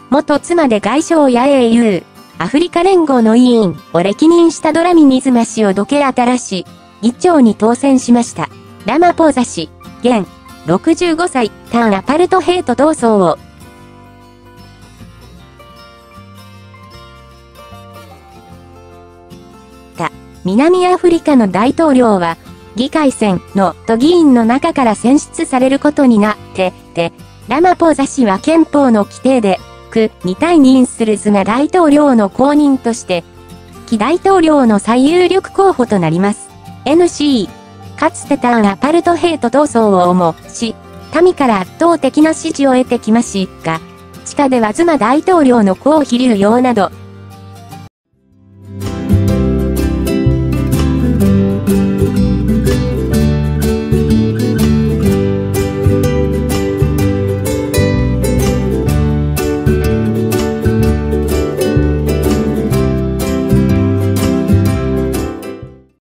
元妻で外相や英雄、アフリカ連合の委員を歴任したドラミニズマ氏をどけ新し、議長に当選しました。ラマポーザ氏、現、65歳、ターンアパルトヘイト闘争を。南アフリカの大統領は、議会選の都議員の中から選出されることになってて、ラマポーザ氏は憲法の規定で、に退任するズガ大統領の後任として、期大統領の最有力候補となります。NC、かつてターンアパルトヘイト闘争を主し、民から圧倒的な支持を得てきましたが、地下ではズマ大統領の孔飛流用など、